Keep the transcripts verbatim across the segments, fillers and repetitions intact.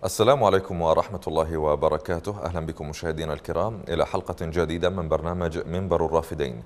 السلام عليكم ورحمة الله وبركاته. أهلا بكم مشاهدينا الكرام إلى حلقة جديدة من برنامج منبر الرافدين.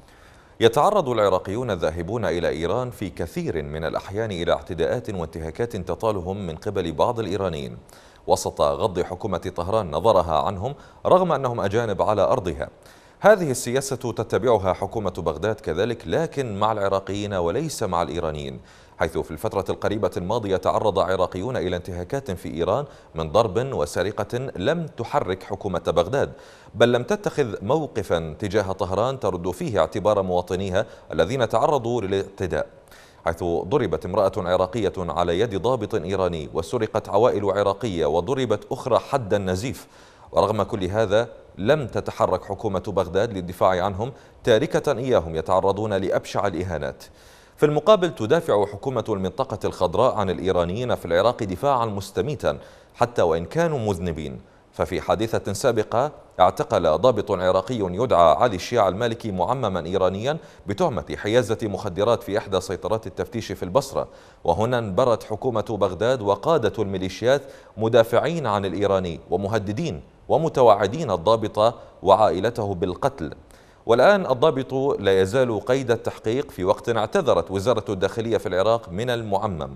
يتعرض العراقيون الذاهبون إلى إيران في كثير من الأحيان إلى اعتداءات وانتهاكات تطالهم من قبل بعض الإيرانيين وسط غض حكومة طهران نظرها عنهم رغم أنهم أجانب على أرضها. هذه السياسة تتبعها حكومة بغداد كذلك، لكن مع العراقيين وليس مع الإيرانيين، حيث في الفترة القريبة الماضية تعرض عراقيون إلى انتهاكات في إيران من ضرب وسرقة لم تحرك حكومة بغداد، بل لم تتخذ موقفا تجاه طهران ترد فيه اعتبار مواطنيها الذين تعرضوا للاعتداء، حيث ضربت امرأة عراقية على يد ضابط إيراني وسرقت عوائل عراقية وضربت أخرى حد النزيف. ورغم كل هذا لم تتحرك حكومة بغداد للدفاع عنهم، تاركة إياهم يتعرضون لأبشع الإهانات. في المقابل تدافع حكومة المنطقة الخضراء عن الإيرانيين في العراق دفاعا مستميتا حتى وإن كانوا مذنبين. ففي حادثة سابقة اعتقل ضابط عراقي يدعى علي الشيع المالكي معمما إيرانيا بتهمة حيازة مخدرات في إحدى سيطرات التفتيش في البصرة، وهنا انبرت حكومة بغداد وقادة الميليشيات مدافعين عن الإيراني ومهددين ومتوعدين الضابط وعائلته بالقتل. والآن الضابط لا يزال قيد التحقيق في وقت اعتذرت وزارة الداخلية في العراق من المعمم.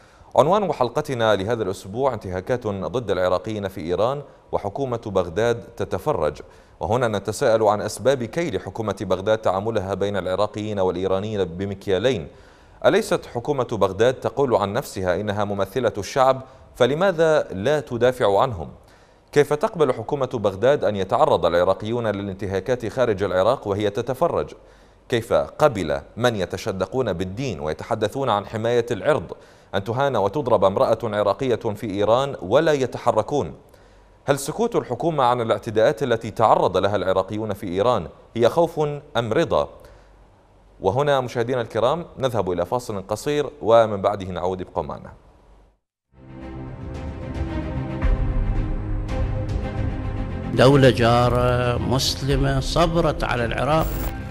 عنوان حلقتنا لهذا الأسبوع: انتهاكات ضد العراقيين في إيران وحكومة بغداد تتفرج. وهنا نتساءل عن أسباب كيد حكومة بغداد تعاملها بين العراقيين والإيرانيين بمكيالين. أليست حكومة بغداد تقول عن نفسها إنها ممثلة الشعب؟ فلماذا لا تدافع عنهم؟ كيف تقبل حكومة بغداد أن يتعرض العراقيون للانتهاكات خارج العراق وهي تتفرج؟ كيف قبل من يتشدقون بالدين ويتحدثون عن حماية العرض أن تهان وتضرب امرأة عراقية في إيران ولا يتحركون؟ هل سكوت الحكومة عن الاعتداءات التي تعرض لها العراقيون في إيران هي خوف أم رضا؟ وهنا مشاهدينا الكرام نذهب إلى فاصل قصير ومن بعده نعود. ابقوا معنا. دولة جارة مسلمة صبرت على العراق.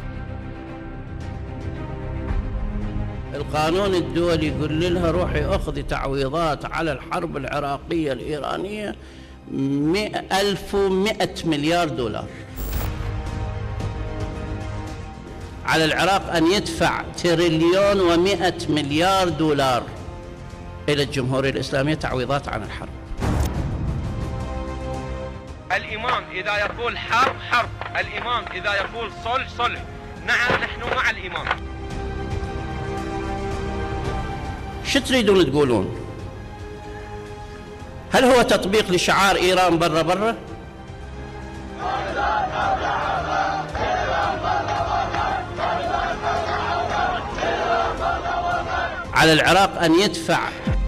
القانون الدولي يقول لها روحي أخذي تعويضات على الحرب العراقية الإيرانية ألف ومئة مليار دولار. على العراق أن يدفع تريليون ومئة مليار دولار إلى الجمهورية الإسلامية تعويضات عن الحرب. الإمام إذا يقول حرب حرب، الإمام إذا يقول صلح صلح. نعم نحن مع الإمام. شو تريدون تقولون؟ هل هو تطبيق لشعار إيران برا برا؟ على العراق أن يدفع.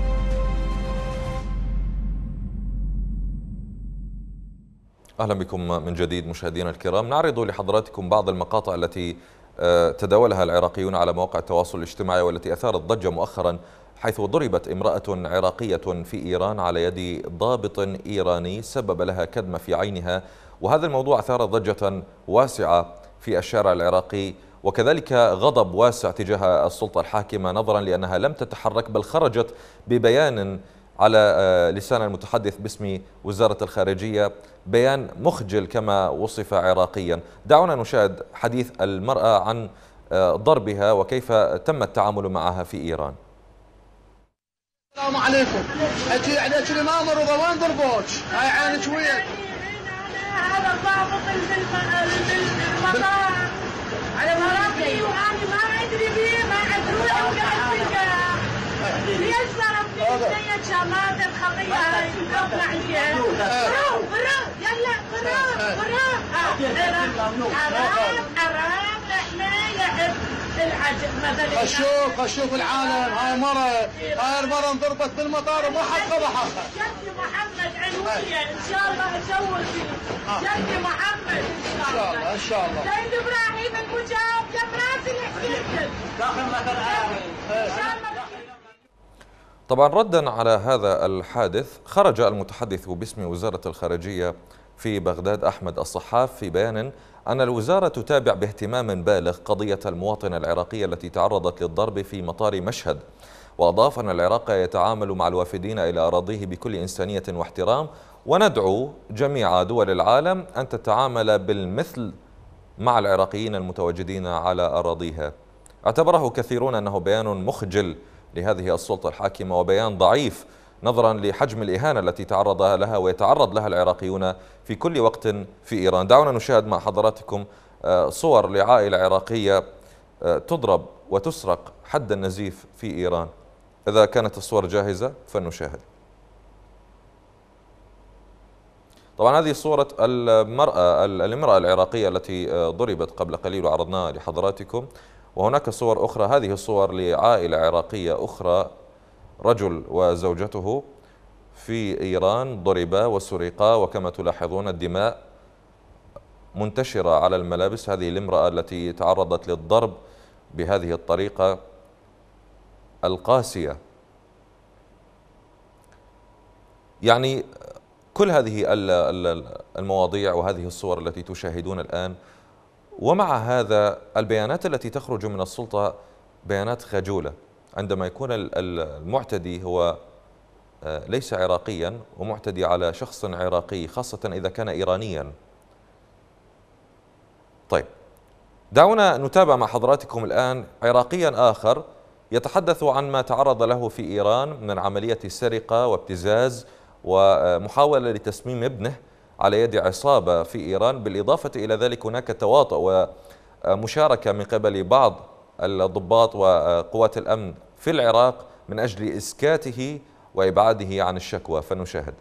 أهلا بكم من جديد مشاهدينا الكرام. نعرض لحضراتكم بعض المقاطع التي تداولها العراقيون على مواقع التواصل الاجتماعي والتي أثارت ضجة مؤخرا، حيث ضربت امرأة عراقية في إيران على يد ضابط إيراني سبب لها كدمة في عينها، وهذا الموضوع أثار ضجة واسعة في الشارع العراقي وكذلك غضب واسع تجاه السلطة الحاكمة نظرا لأنها لم تتحرك بل خرجت ببيان على لسان المتحدث باسم وزارة الخارجية، بيان مخجل كما وصف عراقيا. دعونا نشاهد حديث المرأة عن ضربها وكيف تم التعامل معها في إيران. السلام عليكم. اجي عليك الامام رضا، وين ضربوك؟ هاي عينك وين؟ هذا ضابط بالمطار على مراتي وانا ما ادري بيه، ما ادري وقاعد فيها. ليش ضربتني؟ زي شماتة الخطية هاي تطلع عليها. برو برو يلا برو برو. حرام حرام احنا لعب العجب مثلا. اشوف اشوف العالم. هاي مرة هاي المرة انضربت بالمطار وما حد قبحها. جدي محمد علوية ان شاء الله اسوي فيه. جدي محمد ان شاء الله. ان شاء الله. سيد ابراهيم المجاوب يا براسي الحسين. داخل مثل ان شاء الله. طبعا ردا على هذا الحادث خرج المتحدث باسم وزارة الخارجية في بغداد أحمد الصحاف في بيان أن الوزارة تتابع باهتمام بالغ قضية المواطنة العراقية التي تعرضت للضرب في مطار مشهد، وأضاف أن العراق يتعامل مع الوافدين إلى أراضيه بكل إنسانية واحترام، وندعو جميع دول العالم أن تتعامل بالمثل مع العراقيين المتواجدين على أراضيها. اعتبره كثيرون أنه بيان مخجل لهذه السلطة الحاكمة وبيان ضعيف نظرا لحجم الإهانة التي تعرض لها ويتعرض لها العراقيون في كل وقت في إيران. دعونا نشاهد مع حضراتكم صور لعائلة عراقية تضرب وتسرق حد النزيف في إيران. إذا كانت الصور جاهزة فلنشاهد. طبعا هذه صورة المرأة الامرأة العراقية التي ضربت قبل قليل وعرضناها لحضراتكم، وهناك صور أخرى. هذه صور لعائلة عراقية أخرى، رجل وزوجته في إيران ضربا وسرقا، وكما تلاحظون الدماء منتشرة على الملابس. هذه الامرأة التي تعرضت للضرب بهذه الطريقة القاسية. يعني كل هذه المواضيع وهذه الصور التي تشاهدون الآن، ومع هذا البيانات التي تخرج من السلطة بيانات خجولة عندما يكون المعتدي هو ليس عراقيا ومعتدي على شخص عراقي، خاصة إذا كان إيرانيا. طيب دعونا نتابع مع حضراتكم الآن عراقيا آخر يتحدث عن ما تعرض له في إيران من عملية سرقة وابتزاز ومحاولة لتسميم ابنه على يد عصابة في إيران. بالإضافة إلى ذلك هناك تواطؤ ومشاركة من قبل بعض الضباط وقوات الأمن في العراق من أجل إسكاته وإبعاده عن الشكوى. فنشاهد.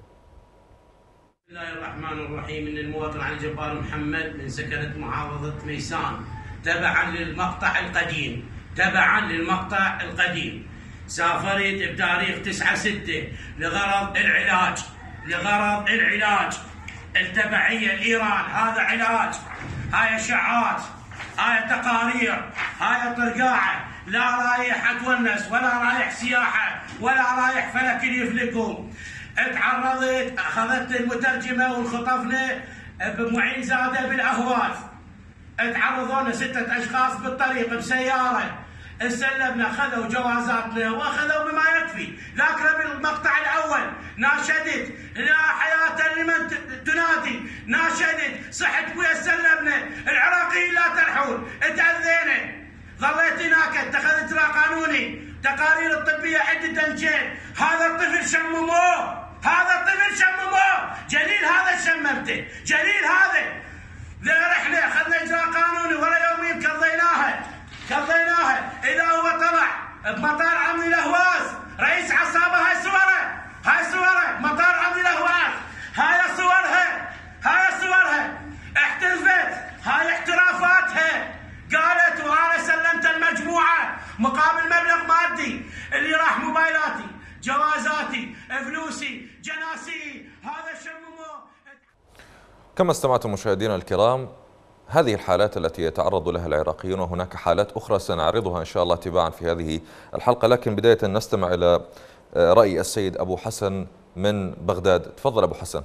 بسم الله الرحمن الرحيم. إن المواطن علي جبار محمد من سكنة محافظة ميسان، تبعا للمقطع القديم تبعا للمقطع القديم سافرت بتاريخ تسعة ستة لغرض العلاج لغرض العلاج التبعية لإيران. هذا علاج، هاي اشعاعات، هاي تقارير، هاي طرقاعة. لا رايح اتونس ولا رايح سياحة ولا رايح فلك يفلكم. تعرضت، اخذت المترجمة وانخطفنا بمعين زادة بالاهواز. تعرضونا ستة اشخاص بالطريق بسيارة، استلمنا، خذوا جوازاتنا واخذوا بما يكفي. لكن بالمقطع الاول ناشدت لا حياة لمن تنادي، ناشدت صحت ويا استلمنا العراقيين لا ترحون، تاذينا، ظليت هناك، اتخذت اجراء قانوني، تقارير الطبيه عده انجيل. هذا الطفل شمموه، هذا الطفل شمموه، جليل هذا شممته، جليل هذا. ذا رحله اخذنا اجراء قانوني ورا يومين كضيناها كضيناها الى هو طلع بمطار عمرو الاهواز رئيس عصابه. هاي صوره، هاي صوره مطار عمرو الاهواز، هاي صورها، هاي صورها. احترفت، هاي احترافاتها. قالت وانا سلمت المجموعه مقابل مبلغ مادي اللي راح موبايلاتي، جوازاتي، فلوسي، جناسي. هذا شمموه. كما استمعتم مشاهدينا الكرام، هذه الحالات التي يتعرض لها العراقيون، وهناك حالات أخرى سنعرضها إن شاء الله تباعا في هذه الحلقة. لكن بداية نستمع إلى رأي السيد أبو حسن من بغداد. تفضل أبو حسن.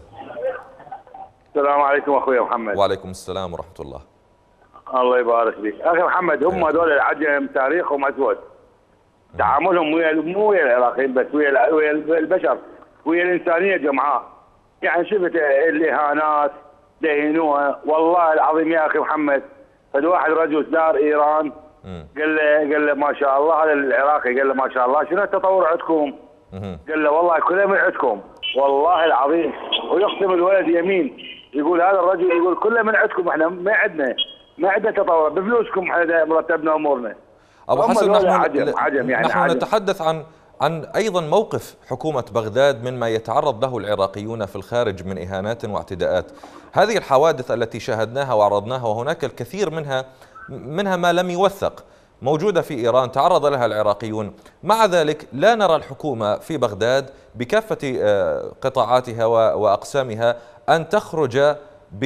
السلام عليكم أخوي محمد. وعليكم السلام ورحمة الله. الله يبارك فيك أخي محمد. هم هذول العجم تاريخهم أسود، تعاملهم ويا مو ويا العراقيين بس، ويا ويا البشر، ويا الإنسانية جمعاء. يعني شفت الإهانات دهنوها. والله العظيم يا أخي محمد، فد واحد رجل زار إيران قال له قال له ما شاء الله، هذا العراقي قال له ما شاء الله شنو التطور عندكم؟ قال له والله كله من عندكم، والله العظيم. ويقسم الولد يمين، يقول هذا الرجل يقول كله من عندكم، احنا ما عندنا ما عندنا تطور، بفلوسكم احنا مرتبنا امورنا. ابو حسن، نحن عجم عجم يعني نحن عجم. نتحدث عن عن ايضا موقف حكومة بغداد مما يتعرض له العراقيون في الخارج من اهانات واعتداءات. هذه الحوادث التي شاهدناها وعرضناها، وهناك الكثير منها منها ما لم يوثق، موجودة في إيران تعرض لها العراقيون. مع ذلك لا نرى الحكومة في بغداد بكافة قطاعاتها وأقسامها أن تخرج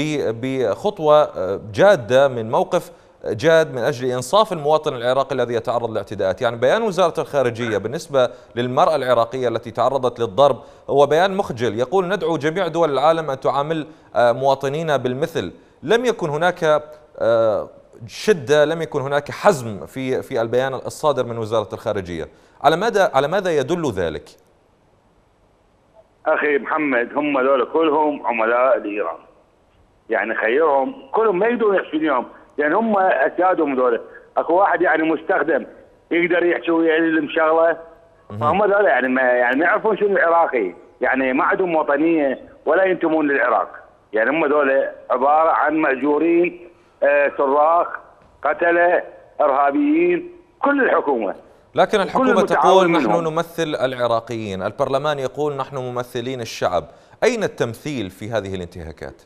بخطوة جادة من موقف جاد من أجل إنصاف المواطن العراقي الذي يتعرض لاعتداءات. يعني بيان وزارة الخارجية بالنسبة للمرأة العراقية التي تعرضت للضرب هو بيان مخجل، يقول ندعو جميع دول العالم أن تعامل مواطنينا بالمثل. لم يكن هناك شدة، لم يكن هناك حزم في في البيان الصادر من وزارة الخارجية. على ماذا على ماذا يدل ذلك؟ اخي محمد، هم ذولا كلهم عملاء لايران، يعني خيرهم كلهم ما يقدرون يحسدونهم، لان هم اسيادهم ذولا. اكو واحد يعني مستخدم يقدر يحكي ويا المشغله، فهم ذولا يعني ما يعني ما يعرفون شنو العراقي، يعني ما عندهم وطنيه ولا ينتمون للعراق، يعني هم ذولا عباره عن ماجورين، آه صراخ، قتله، ارهابيين، كل الحكومه. لكن الحكومة تقول نحن نمثل العراقيين، البرلمان يقول نحن ممثلين الشعب، أين التمثيل في هذه الانتهاكات؟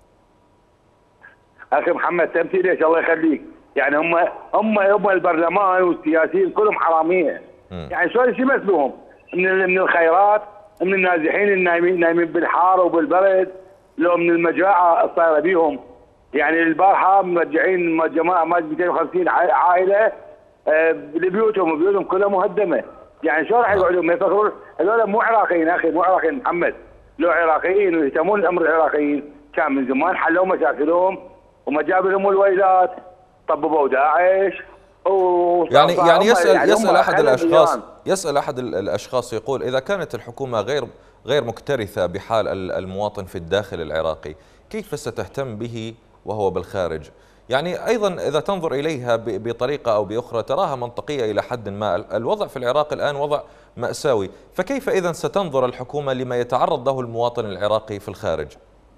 أخي محمد تمثيل إيش الله يخليك؟ يعني هم هم هم البرلمان والسياسيين كلهم حرامية. م. يعني شلون ايش يمثلوهم؟ من من الخيرات، من النازحين النايمين نايمين بالحار وبالبرد، لو من المجاعة الصايرة بيهم. يعني البارحة مرجعين جماعة مئتين وخمسين عائلة لبيوتهم وبيوتهم كلها مهدمه، يعني شو راح يقعدون ما يفكرون؟ هذول مو عراقيين اخي، مو عراقيين محمد، لو عراقيين ويهتمون الامر العراقيين كان من زمان حلوا مشاكلهم وما جابوا لهم الويلات، طببوا داعش يعني يعني يسال يعني يسال احد الاشخاص يسال احد الاشخاص يقول اذا كانت الحكومه غير غير مكترثه بحال المواطن في الداخل العراقي، كيف ستهتم به وهو بالخارج؟ يعني أيضا إذا تنظر إليها بطريقة أو بأخرى تراها منطقية إلى حد ما. الوضع في العراق الآن وضع مأساوي، فكيف إذا ستنظر الحكومة لما يتعرض له المواطن العراقي في الخارج؟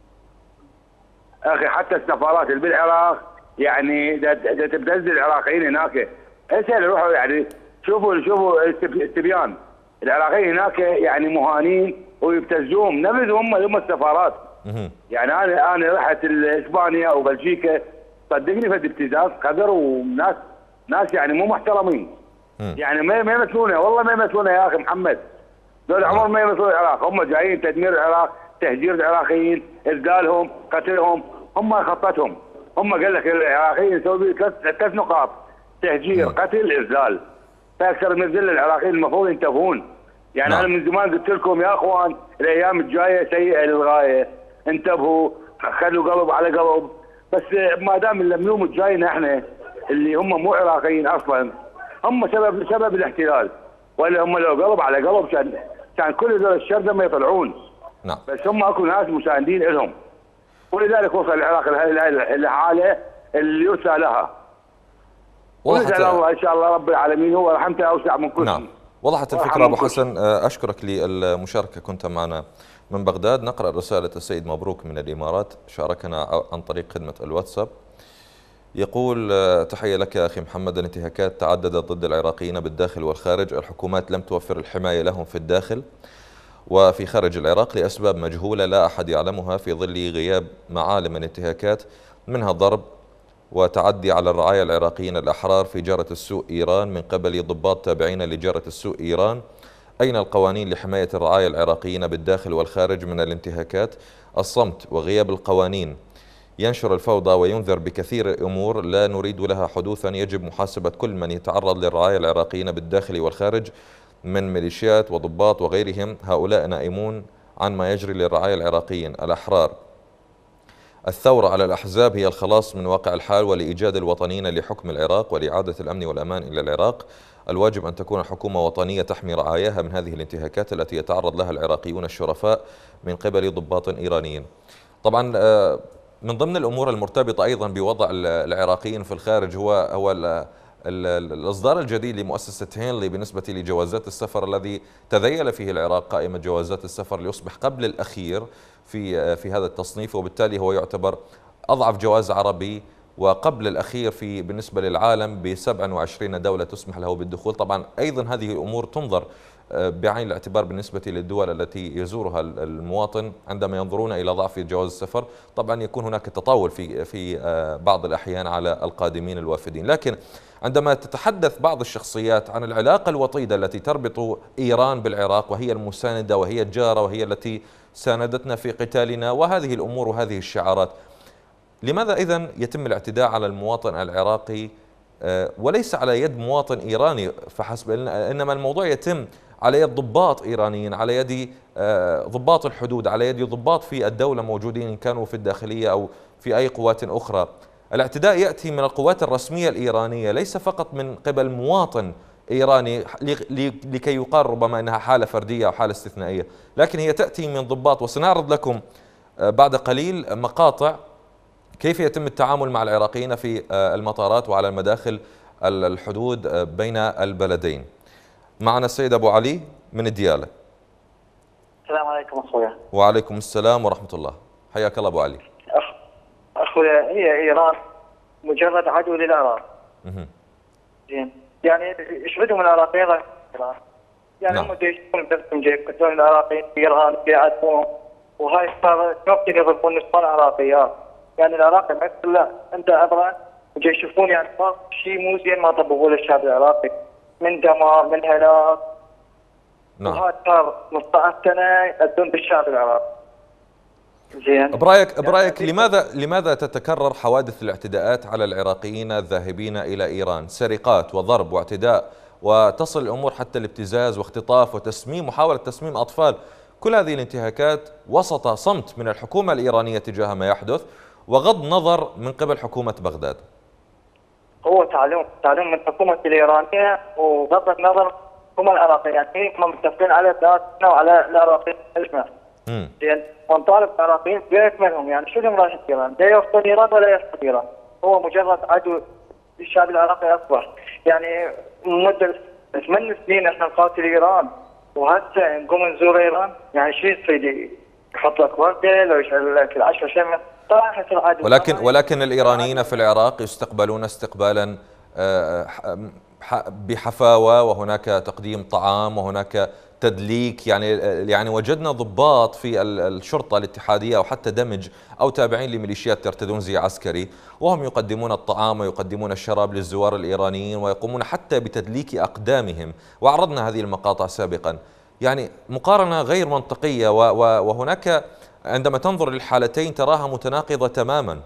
أخي حتى السفارات اللي بالعراق يعني إذا تبتز العراقيين هناك، اسأل روحوا يعني شوفوا شوفوا التبيان العراقيين هناك يعني مهانين ويبتزوهم، نبذوا هم هم السفارات. يعني أنا أنا رحت إسبانيا وبلجيكا، صدقني فد ابتزاز قدر وناس ناس يعني مو محترمين. م. يعني ما ما يمثلونه، والله ما يمثلونه يا اخي محمد. دول عمر ما يمثلون العراق، هم جايين تدمير العراق، تهجير العراقيين، اذلالهم، قتلهم، هم خطتهم. هم قال لك العراقيين يسوي ثلاث ثلاث نقاط: تهجير، م. قتل، اذلال. فاكثر من ذل العراقيين المفروض ينتبهون. يعني م. انا من زمان قلت لكم يا اخوان الايام الجايه سيئه للغايه، انتبهوا، خلوا قلب على قلب. بس ما دام اليوم الجايين احنا اللي هم مو عراقيين اصلا هم سبب سبب الاحتلال، ولا هم لو قلب على قلب كان كان كل ذول الشرذمه ما يطلعون. نعم. بس هم اكو ناس مساندين لهم، ولذلك وصل العراق لحاله اللي يرثى لها. ونسال الله ان شاء الله رب العالمين هو رحمته اوسع من كل. نعم. وضحت الفكره ابو حسن، اشكرك للمشاركه، كنت معنا من بغداد. نقرأ رسالة السيد مبروك من الإمارات، شاركنا عن طريق خدمة الواتساب. يقول: تحية لك يا أخي محمد، الانتهاكات تعددت ضد العراقيين بالداخل والخارج، الحكومات لم توفر الحماية لهم في الداخل وفي خارج العراق لأسباب مجهولة لا أحد يعلمها، في ظل غياب معالم الانتهاكات، منها ضرب وتعدي على الرعايا العراقيين الأحرار في جارة السوء إيران من قبل ضباط تابعين لجارة السوء إيران. أين القوانين لحماية الرعايا العراقيين بالداخل والخارج من الانتهاكات؟ الصمت وغياب القوانين ينشر الفوضى وينذر بكثير أمور لا نريد لها حدوثا. يجب محاسبة كل من يتعرض للرعايا العراقيين بالداخل والخارج من ميليشيات وضباط وغيرهم، هؤلاء نائمون عن ما يجري للرعايا العراقيين الأحرار. الثورة على الأحزاب هي الخلاص من واقع الحال ولإيجاد الوطنيين لحكم العراق ولإعادة الأمن والأمان إلى العراق. الواجب أن تكون حكومة وطنية تحمي رعاياها من هذه الانتهاكات التي يتعرض لها العراقيون الشرفاء من قبل ضباط إيرانيين. طبعا من ضمن الأمور المرتبطة أيضا بوضع العراقيين في الخارج هو هو الإصدار الجديد لمؤسسة هينلي بالنسبة لجوازات السفر الذي تذيل فيه العراق قائمة جوازات السفر ليصبح قبل الأخير في في هذا التصنيف، وبالتالي هو يعتبر أضعف جواز عربي وقبل الأخير في بالنسبة للعالم ب سبعة وعشرين دولة تسمح له بالدخول. طبعا أيضا هذه الأمور تنظر بعين الاعتبار بالنسبة للدول التي يزورها المواطن عندما ينظرون إلى ضعف جواز السفر. طبعا يكون هناك تطاول في في بعض الأحيان على القادمين الوافدين، لكن عندما تتحدث بعض الشخصيات عن العلاقة الوطيدة التي تربط إيران بالعراق وهي المساندة وهي الجارة وهي التي ساندتنا في قتالنا وهذه الأمور وهذه الشعارات، لماذا إذن يتم الاعتداء على المواطن العراقي وليس على يد مواطن إيراني فحسب، إنما الموضوع يتم على يد ضباط إيرانيين، على يد ضباط الحدود، على يد ضباط في الدولة موجودين إن كانوا في الداخلية أو في أي قوات أخرى. الاعتداء يأتي من القوات الرسمية الإيرانية ليس فقط من قبل مواطن إيراني لكي يقال ربما أنها حالة فردية أو حالة استثنائية، لكن هي تأتي من ضباط. وسنعرض لكم بعد قليل مقاطع كيف يتم التعامل مع العراقيين في المطارات وعلى المداخل الحدود بين البلدين. معنا السيد أبو علي من ديالى. السلام عليكم أخويا. وعليكم السلام ورحمة الله، حياك الله أبو علي. أخ... أخويا هي إيران مجرد عدو للعراق. زين يعني يشهدهم العراقيين إيران، يعني هم يشوفون بنفسهم جاي يقتلون العراقيين في إيران يعذبوهم، وهاي صار نقطة يضربون نصف العراقيات. يعني العراقي ما يقول لا أنت أبرا وجاي يشوفون يعني شيء مو زين ما طبقوه للشعب العراقي من دمار من هلاك. نعم. وهذا صار مستعد سنة يأذون بالشعب العراقي. زين. برايك برايك لماذا لماذا تتكرر حوادث الاعتداءات على العراقيين الذاهبين إلى إيران؟ سرقات وضرب واعتداء، وتصل الأمور حتى الابتزاز واختطاف وتسميم، محاولة تسميم أطفال. كل هذه الانتهاكات وسط صمت من الحكومة الإيرانية تجاه ما يحدث وغض نظر من قبل حكومة بغداد. هو تعلم تعلم من الحكومة الإيرانية وغض النظر الحكومة العراقية، يعني هم متفقين على ذاتنا وعلى العراقيين اجمع. زين ونطالب العراقيين بأكملهم، يعني شو لهم رايح إيران؟ لا يفقد إيران ولا يفقد إيران، هو مجرد عدو للشعب العراقي أصبح. يعني مدة ثمان سنين احنا نقاتل إيران وهسه نقوم نزور إيران، يعني شو يصير؟ يحط لك وردة لو يشعل لك العشرة شمع طبعا يصير عدو. ولكن ولكن الإيرانيين في العراق يستقبلون استقبالا بحفاوة، وهناك تقديم طعام وهناك تدليك. يعني يعني وجدنا ضباط في الشرطة الاتحادية أو حتى دمج أو تابعين لميليشيات ترتدون زي عسكري، وهم يقدمون الطعام ويقدمون الشراب للزوار الإيرانيين ويقومون حتى بتدليك أقدامهم، وعرضنا هذه المقاطع سابقا. يعني مقارنة غير منطقية، وهناك عندما تنظر للحالتين تراها متناقضة تماما.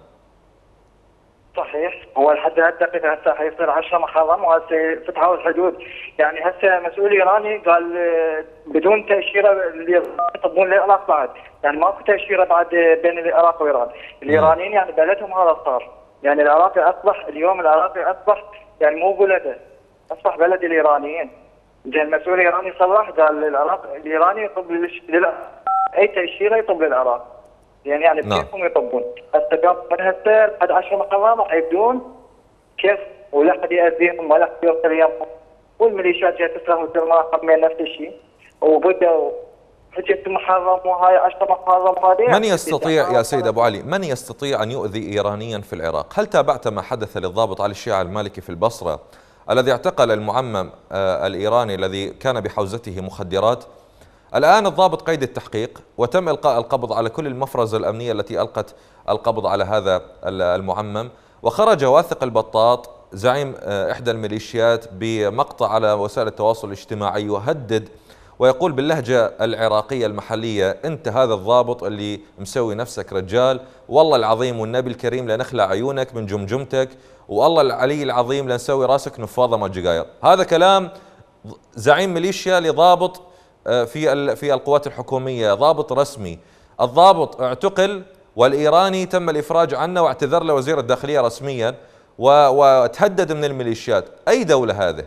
صحيح، هو لحد هالدقيقة هسه حيصير عشرة محرم وهسه فتحوا الحدود. يعني هسه مسؤول ايراني قال بدون تأشيرة اللي يطبون للعراق بعد، يعني ماكو تأشيرة بعد بين العراق وايران. الايرانيين يعني بلدهم هذا صار، يعني العراقي اصبح اليوم العراقي اصبح يعني مو بلده، اصبح بلد الايرانيين. زين المسؤول الايراني صرح قال العراق الايراني يطب اي تأشيرة يطب للعراق. يعني يعني بكيفهم يطبون، هسه قام من هسه لحد عشرة محرم راح يبدون كيف ولا حد يأذيهم ولا حد يوصل يمهم، والميليشيات جايه تسرح وترمى من نفس الشيء، وبدأوا حجة محرم وهاي عشرة محرم هذه. من يستطيع يا سيد أبو علي من يستطيع أن يؤذي إيرانيا في العراق؟ هل تابعت ما حدث للضابط علي الشيعة المالكي في البصرة الذي اعتقل المعمم الإيراني الذي كان بحوزته مخدرات؟ الآن الضابط قيد التحقيق وتم إلقاء القبض على كل المفرزة الأمنية التي ألقت القبض على هذا المعمم، وخرج واثق البطاط زعيم إحدى الميليشيات بمقطع على وسائل التواصل الاجتماعي يهدد ويقول باللهجة العراقية المحلية: أنت هذا الضابط اللي مسوي نفسك رجال، والله العظيم والنبي الكريم لنخلع عيونك من جمجمتك، والله العلي العظيم لنسوي راسك نفاضة مال جقاير. هذا كلام زعيم ميليشيا لضابط في في القوات الحكومية، ضابط رسمي. الضابط اعتقل والإيراني تم الإفراج عنه واعتذر له وزير الداخلية رسميا وتهدد من الميليشيات. أي دولة هذه؟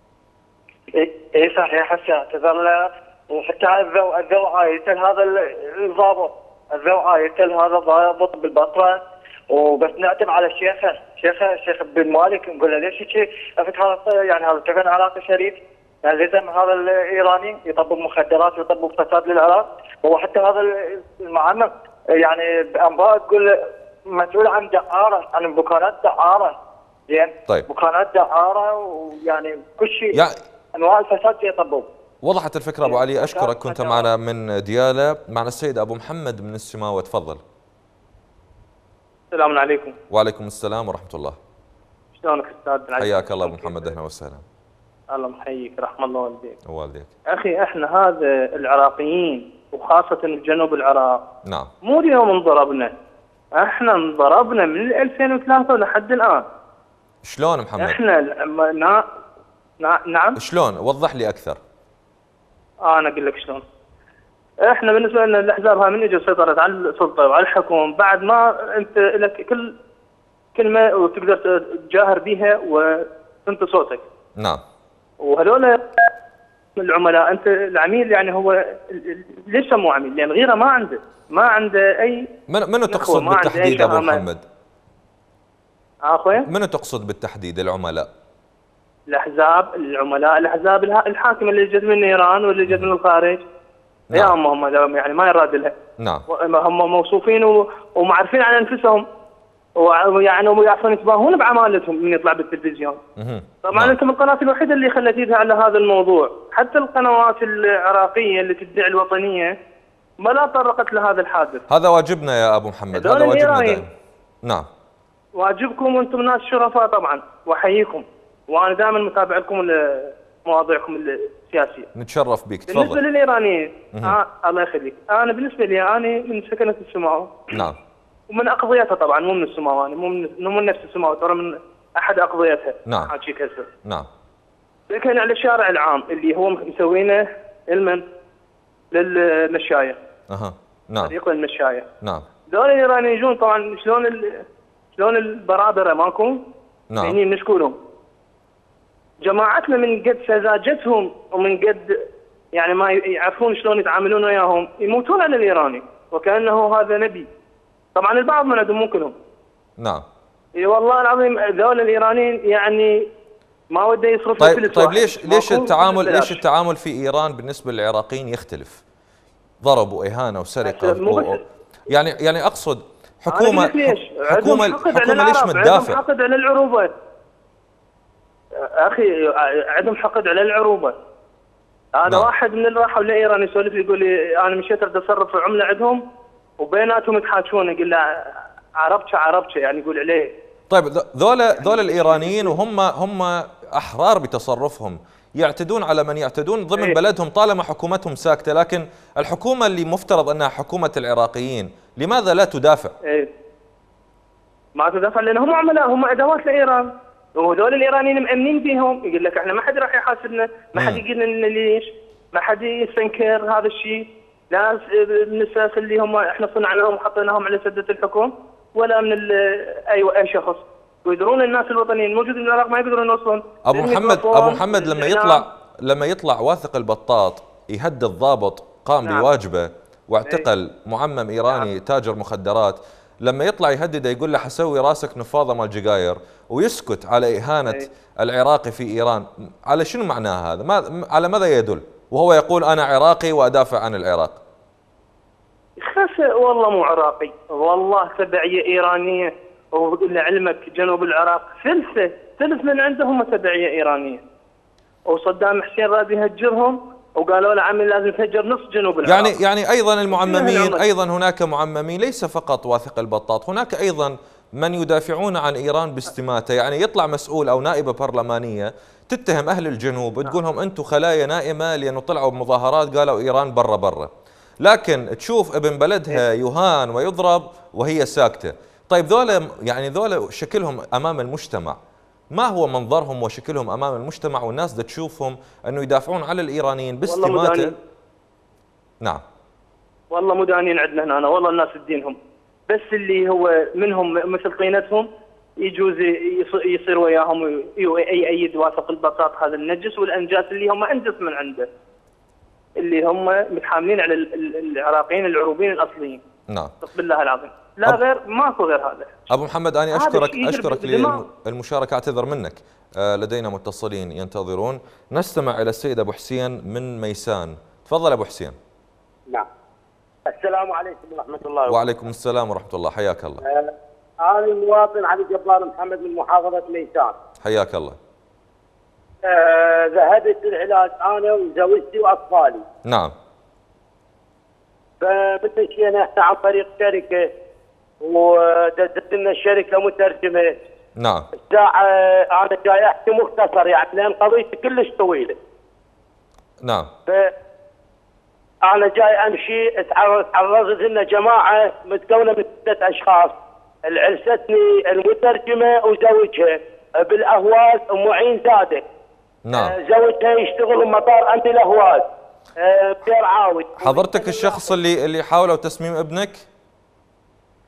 اي صحيح، هسه اعتذر له وحتى اذوا اذوا عائلته هذا الضابط، اذوا عائلته هذا الضابط بالبصرة. وبس نعتب على شيخه شيخه الشيخ بن مالك نقول له ليش هيك افت هذا يعني هذا كان عراقي شريف، يعني لازم هذا الايراني يطبب مخدرات ويطبب فساد للعراق. هو حتى هذا المعمم يعني بانباء تقول مسؤول عن دعاره، عن بكانات دعاره. زين طيب. بكانات دعاره ويعني كل شيء يعني انواع الفساد يطبب. وضحت الفكره ابو علي، اشكرك. كنت معنا من ديالى. معنا السيد ابو محمد من السماوه، تفضل. السلام عليكم. وعليكم السلام ورحمه الله. شلونك استاذ؟ حياك الله ابو محمد، اهلا وسهلا. الله محييك، رحم الله والديك. ووالديك. اخي احنا هذا العراقيين وخاصه بجنوب العراق نعم مو اليوم انضربنا، احنا انضربنا من ألفين وثلاثة لحد الان. شلون محمد؟ احنا نا... نا... نعم شلون؟ وضح لي اكثر. آه انا اقول لك شلون. احنا بالنسبه لنا الاحزاب هاي من اجوا سيطرت على السلطه وعلى الحكم بعد ما انت لك كل كلمه وتقدر تجاهر بها وتنطي صوتك. نعم. وهذول العملاء، انت العميل يعني هو ليش سموه عميل؟ لان غيره ما عنده ما عنده اي. من منو تقصد بالتحديد ابو محمد؟ اخوي منو تقصد بالتحديد العملاء؟ الاحزاب، العملاء الاحزاب الحاكمه اللي جت من ايران واللي جت من الخارج. نعم. يا هم هم يعني ما يراد لها. نعم. هم موصوفين ومعرفين عن انفسهم، ويعني يعرفون يتباهون بعمالتهم من يطلع بالتلفزيون. طبعا نعم. انتم القناه الوحيده اللي خلت يدها على هذا الموضوع، حتى القنوات العراقيه اللي تدعي الوطنيه ما لا طرقت لهذا الحادث. هذا واجبنا يا ابو محمد، هذا واجبنا دائما. نعم. واجبكم وانتم ناس شرفاء طبعا، واحييكم، وانا دائما متابع لكم مواضيعكم السياسيه. نتشرف بك، تفضل. بالنسبه للايرانيين آه الله يخليك، انا بالنسبه لي انا من سكنه السماوه. نعم. ومن اقضيتها طبعا، مو من السماوه، مو من مو من نفس السماوه، ترى من احد اقضيتها. نعم. حاجيك هسه. نعم. لكن على الشارع العام اللي هو مسوينه المن للمشايه. اها. نعم. طريق للمشايه. نعم. ذول الايرانيين يجون طبعا شلون ال... شلون البرابره ماكو؟ نعم. يعني نشكرهم. جماعتنا من قد سذاجتهم ومن قد يعني ما يعرفون شلون يتعاملون وياهم، يموتون على الايراني وكانه هذا نبي. طبعا البعض من عندهم مو كلهم. نعم. اي والله العظيم ذول الايرانيين يعني ما وده يصرف طيب فلوس. طيب ليش ليش التعامل ليش التعامل في ايران بالنسبه للعراقيين يختلف؟ ضرب واهانه وسرقه و... يعني يعني اقصد حكومه حكومه حكومه ليش ما تدافع؟ عندهم حقد على العروبه اخي، عندهم حقد على العروبه. هذا نعم. واحد من اللي راحوا لايران يسولف يقول لي انا مشيت اريد اتصرف في العمله عندهم وبيناتهم يتحاكون، يقول له عربشه عربشه يعني يقول عليه. طيب ذولا ذولا الايرانيين وهم هم احرار بتصرفهم، يعتدون على من يعتدون ضمن إيه؟ بلدهم طالما حكومتهم ساكته، لكن الحكومه اللي مفترض انها حكومه العراقيين لماذا لا تدافع؟ ايه ما تدافع لانهم عملاء، هم ادوات لايران، وهذول الايرانيين مأمنين بهم. يقول لك احنا ما حد راح يحاسبنا، ما حد يقول لنا ليش، ما حد يستنكر هذا الشيء، لا من الناس اللي هم احنا صنعناهم وحطيناهم على سده الحكم، ولا من اي اي شخص. ويدرون الناس الوطنيين موجودين بالعراق ما يقدرون يوصلون. ابو محمد ابو محمد لما يطلع لما يطلع واثق البطاط يهدد ضابط قام نعم. بواجبه واعتقل ايه؟ معمم ايراني نعم. تاجر مخدرات، لما يطلع يهدده يقول له حسوي راسك نفاضه مال جقاير ويسكت على اهانه ايه؟ العراقي في ايران، على شنو معناه هذا؟ ما على ماذا يدل؟ وهو يقول انا عراقي وادافع عن العراق. خس والله مو عراقي، والله تبعيه ايرانيه، ولعلمك جنوب العراق ثلثه ثلث من عندهم تبعيه ايرانيه. وصدام حسين راد يهجرهم وقالوا له عمي لازم تهجر نص جنوب العراق. يعني يعني ايضا المعممين، ايضا هناك معممين، ليس فقط واثق البطاط، هناك ايضا من يدافعون عن ايران باستماته، يعني يطلع مسؤول او نائبه برلمانيه تتهم اهل الجنوب وتقول لهم انتم خلايا نائمه لانه طلعوا بمظاهرات قالوا ايران برا برا، لكن تشوف ابن بلدها يهان ويضرب وهي ساكته. طيب ذولا يعني ذولا شكلهم امام المجتمع، ما هو منظرهم وشكلهم امام المجتمع والناس دا تشوفهم انه يدافعون على الايرانيين باستماته؟ نعم والله مدانين عندنا هنا، والله الناس تدينهم، بس اللي هو منهم مثل طينتهم يجوز يصير وياهم يأيد واثق البطاط هذا النجس والانجاس اللي هم انجس من عنده، اللي هم متحاملين على العراقيين العروبيين الاصليين. نعم بالله العظيم لا أب... غير ماكو غير هذا. ابو محمد انا اشكرك اشكرك للمشاركه، اعتذر منك. آه لدينا متصلين ينتظرون، نستمع الى السيد ابو حسين من ميسان. تفضل ابو حسين. نعم. السلام عليكم ورحمه الله وبركاته. وعليكم السلام ورحمه الله، حياك الله. آه انا المواطن علي جبار محمد من محافظه ميسان. حياك الله. آه ذهبت العلاج انا وزوجتي واطفالي. نعم. فمشينا احنا عن طريق شركه ودزت لنا الشركه مترجمه. نعم. الساعه انا جاي احكي مختصر يعني لان قضيتي كلش طويله. نعم. ف انا جاي امشي تعرضت لنا جماعه متكونه من سته اشخاص، العلستني المترجمه وزوجها بالاهواز ام معين زاده. نعم. زوجها يشتغل بمطار امن الاهواز. بيرعاوي. حضرتك الشخص اللي اللي حاولوا تسميم ابنك؟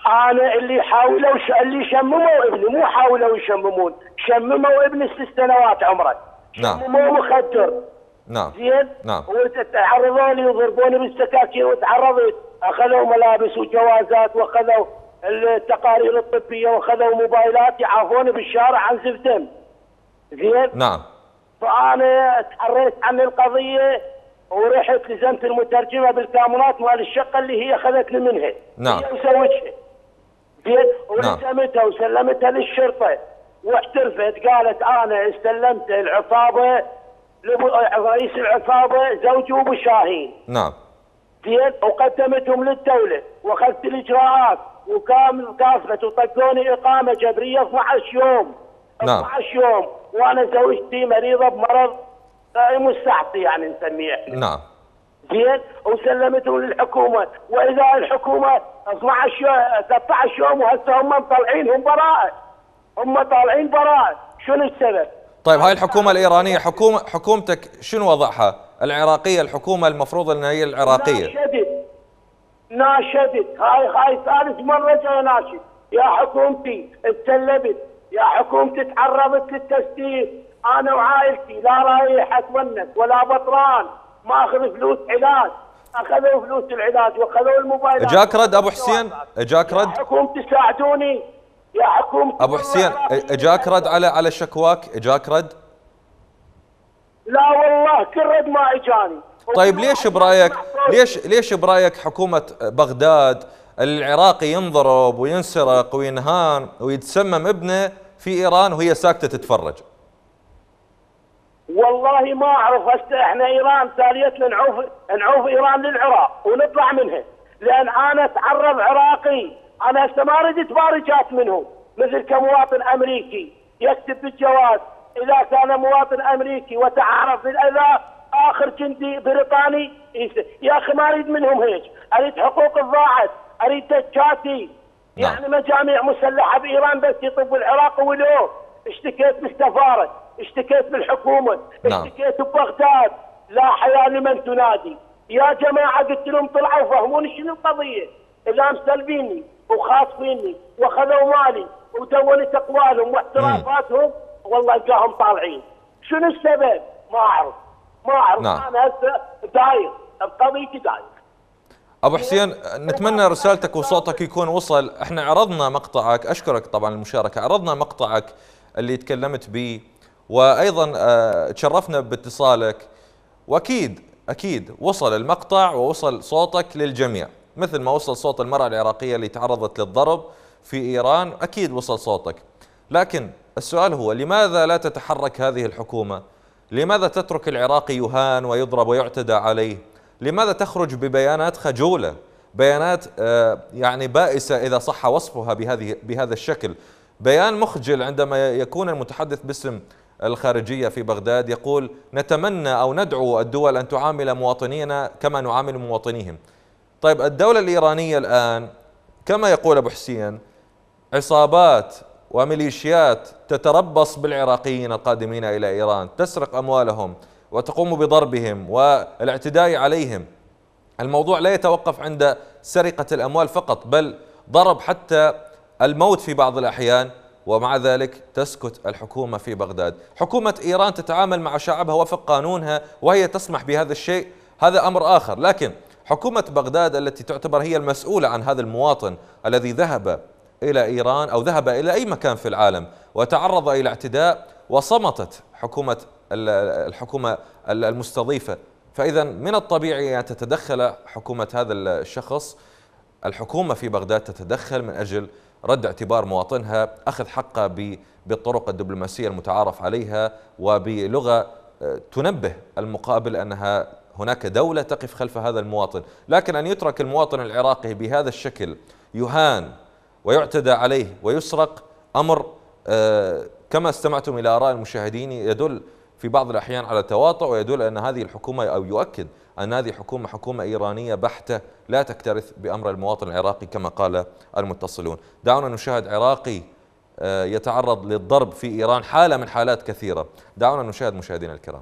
انا اللي حاولوا ش... اللي شمموا ابني، مو حاولوا يشممون، شمموا ابني ست سنوات عمره. نعم. شمموا مخدر. نعم. زين؟ نعم. وتعرضوا لي وضربوني بالسكاكين وتعرضت، اخذوا ملابس وجوازات واخذوا التقارير الطبيه واخذوا موبايلات يعافوني بالشارع عن زفتم. زين؟ نعم. فانا تحريت عن القضيه ورحت لزمت المترجمه بالكاميرات مال الشقه اللي هي اخذتني منها. نعم. هي وزوجها. زين؟ ولزمتها وسلمتها للشرطه واعترفت، قالت انا استلمت العصابه رئيس العصابه زوجي ابو شاهين. نعم. زين؟ وقدمتهم للدوله واخذت الاجراءات وكامل كافت وطقوني اقامه جبريه اثني عشر يوم. نعم. اثني عشر يوم وانا زوجتي مريضه بمرض مستعصي يعني نسميه. نعم. زين؟ وسلمته للحكومه، واذا الحكومه اثني عشر ثلاثة عشر يوم وهسه هم مطلعين هم براءه. هم طالعين براءه، شنو السبب؟ طيب هاي الحكومه الايرانيه حكومه حكومتك شنو وضعها؟ العراقيه، الحكومه المفروض ان هي العراقيه. ناشدت ناشدت هاي هاي ثالث مره جاي ناشد، يا حكومتي اتسلبت، يا حكومتي تعرضت للتسديد، انا وعائلتي لا رايح اتونس ولا بطران، ما اخذ فلوس علاج، اخذوا فلوس العلاج واخذوا الموبايلات. اجاك رد ابو حسين؟ اجاك رد؟ يا حكومتي ساعدوني، يا حكومتي. ابو حسين اجاك رد على على شكواك؟ اجاك رد؟ لا والله كل رد ما اجاني. طيب ليش برايك ليش ليش برايك حكومه بغداد العراقي ينضرب وينسرق وينهان ويتسمم ابنه في ايران وهي ساكته تتفرج؟ والله ما اعرف. هسه احنا ايران تاليتنا نعوف نعوف ايران للعراق ونطلع منها، لان انا اتعرض عراقي، انا هسه ما ردت بارجات منهم مثل كمواطن امريكي يكتب بالجواز اذا كان مواطن امريكي وتعرض للاذى اخر جندي بريطاني. يا اخي ما اريد منهم هيك، اريد حقوق الضاعت، اريد تكاتي. نعم. يعني مجاميع مسلحه بايران بس يطب العراق ولو اشتكيت بالسفاره، اشتكيت بالحكومه، نعم. اشتكيت ببغداد، لا حياه لمن تنادي. يا جماعه قلت لهم طلعوا فهموني شنو القضيه، الا مسلبيني وخاطفيني واخذوا مالي ودونت اقوالهم واعترافاتهم، والله القاهم طالعين. شنو السبب؟ ما اعرف ما اعرف. نعم. انا هسه داير بقضيتي داير. ابو حسين نتمنى رسالتك وصوتك يكون وصل. احنا عرضنا مقطعك، اشكرك طبعا المشاركه، عرضنا مقطعك اللي تكلمت به وايضا اه تشرفنا باتصالك، واكيد اكيد وصل المقطع ووصل صوتك للجميع مثل ما وصل صوت المرأة العراقية اللي تعرضت للضرب في ايران، اكيد وصل صوتك. لكن السؤال هو لماذا لا تتحرك هذه الحكومة؟ لماذا تترك العراقي يهان ويضرب ويعتدى عليه؟ لماذا تخرج ببيانات خجولة، بيانات يعني بائسة إذا صح وصفها بهذه بهذا الشكل؟ بيان مخجل عندما يكون المتحدث باسم الخارجية في بغداد يقول نتمنى أو ندعو الدول أن تعامل مواطنينا كما نعامل مواطنيهم. طيب الدولة الإيرانية الآن كما يقول أبو حسين عصابات وميليشيات تتربص بالعراقيين القادمين إلى إيران، تسرق أموالهم وتقوم بضربهم والاعتداء عليهم. الموضوع لا يتوقف عند سرقة الأموال فقط، بل ضرب حتى الموت في بعض الأحيان، ومع ذلك تسكت الحكومة في بغداد. حكومة إيران تتعامل مع شعبها وفق قانونها وهي تسمح بهذا الشيء، هذا أمر آخر. لكن حكومة بغداد التي تعتبر هي المسؤولة عن هذا المواطن الذي ذهب إلى إيران أو ذهب إلى أي مكان في العالم وتعرض إلى اعتداء، وصمتت حكومة الحكومة المستضيفة، فإذا من الطبيعي أن تتدخل حكومة هذا الشخص. الحكومة في بغداد تتدخل من أجل رد اعتبار مواطنها، أخذ حقه بالطرق الدبلوماسية المتعارف عليها وبلغة تنبه المقابل أنها هناك دولة تقف خلف هذا المواطن. لكن أن يترك المواطن العراقي بهذا الشكل يهان ويعتدى عليه ويسرق، أمر كما استمعتم إلى آراء المشاهدين يدل في بعض الأحيان على تواطؤ، ويدل أن هذه الحكومة أو يؤكد أن هذه حكومة حكومة إيرانية بحتة لا تكترث بأمر المواطن العراقي كما قال المتصلون. دعونا نشاهد عراقي يتعرض للضرب في إيران، حالة من حالات كثيرة. دعونا نشاهد مشاهدينا الكرام.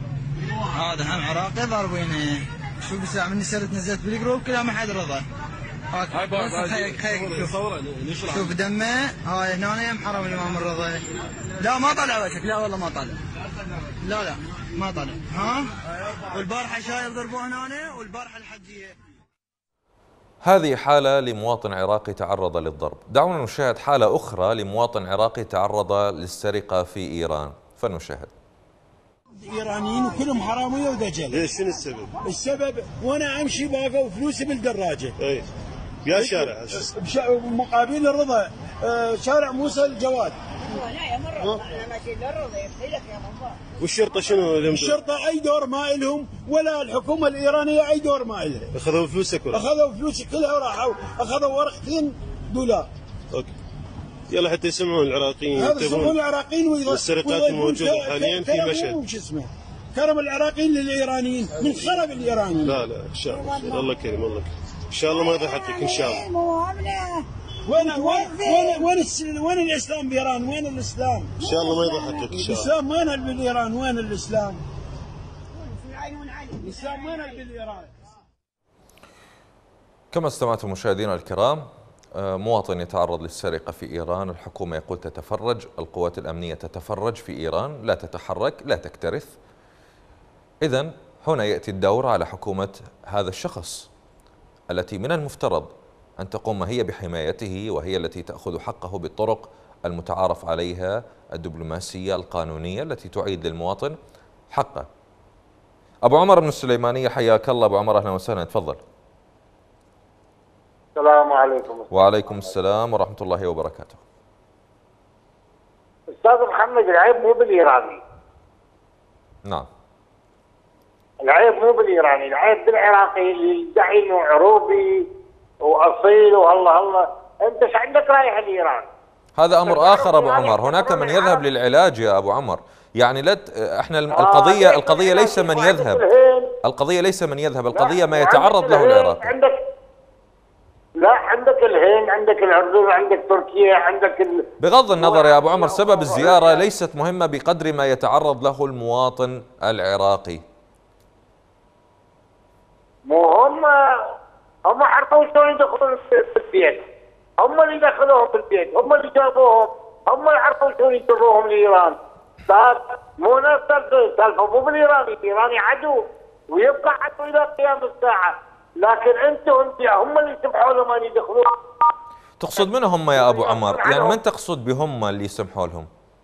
هذا هم عراقي ضربيني، شو بساعة مني سرت نزلت بالجروب كلها ما حد رضى، هاي بعض شوف شوف دمه هاي هنا يم حرم الامام الرضا. لا ما طلع وجهك، لا والله ما طلع، لا لا ما طلع. ها والبارحه شايف ضربوه هنا والبارحه الحجيه. هذه حالة لمواطن عراقي تعرض للضرب. دعونا نشاهد حالة أخرى لمواطن عراقي تعرض للسرقة في إيران، فنشاهد. ايرانيين وكلهم حراميه ودجل. ليش شنو السبب؟ السبب وانا امشي باقوا فلوسي بالدراجه. اي يا شارع مقابل الرضا شارع موسى الجواد. لا يا مرة انا ماشي للرضا يفتحلك يا بابا. والشرطه شنو؟ الشرطه اي دور ما الهم ولا الحكومه الايرانيه اي دور ما الها. اخذوا فلوسك ولا؟ اخذوا فلوسي كلها وراحوا اخذوا ورقتين دولار. اوكي. يلا حتى يسمعون العراقيين هذا يسمعون العراقيين والسرقات الموجوده حاليا في مشهد. وش اسمه؟ كرم العراقيين للايرانيين من خرب الايرانيين. لا لا ان شاء الله الله كريم الله كريم ان شاء الله ما يضحكك ان شاء الله. وين وين وين وين الاسلام بايران؟ وين الاسلام؟ ان شاء الله ما يضحكك ان شاء الله. الاسلام وين بالايران؟ وين الاسلام؟ الاسلام وين بالايران؟ كما استمعتم مشاهدينا الكرام، مواطن يتعرض للسرقة في إيران، الحكومة يقول تتفرج، القوات الأمنية تتفرج في إيران، لا تتحرك لا تكترث. إذن هنا يأتي الدور على حكومة هذا الشخص التي من المفترض أن تقوم هي بحمايته، وهي التي تأخذ حقه بالطرق المتعارف عليها الدبلوماسية القانونية التي تعيد للمواطن حقه. أبو عمر من السليمانية، حياك الله أبو عمر، أهلا وسهلا، تفضل. السلام عليكم. وعليكم السلام ورحمة الله وبركاته. أستاذ محمد، العيب مو بالإيراني. نعم. العيب مو بالإيراني، العيب بالعراقي اللي يدعي إنه عروبي وأصيل وهلا هلا. أنت ايش عندك رايح الإيران؟ هذا أمر آخر أبو عمر، هناك من يذهب للعلاج يا أبو عمر، يعني لا احنا القضية القضية ليس من يذهب، القضية ليس من يذهب، القضية ما يتعرض له العراقي. عندك لا عندك الهند، عندك الأردن، عندك تركيا، عندك ال... بغض النظر يا أبو عمر، سبب الزيارة ليست مهمة بقدر ما يتعرض له المواطن العراقي. مو هم هم عرفوا شلون يدخلون في البيت، هم اللي دخلوهم في البيت، هم اللي جابوهم، هم اللي عرفوا شلون يجروهم لإيران. مو نفس السالفة، مو بالإيراني، الإيراني عدو ويبقى عدو إلى قيام الساعة، لكن انتم هم اللي سمحوا لهم ان يدخلون. تقصد من هم يا ابو عمر؟ يعني من تقصد بهم اللي سمحوا لهم؟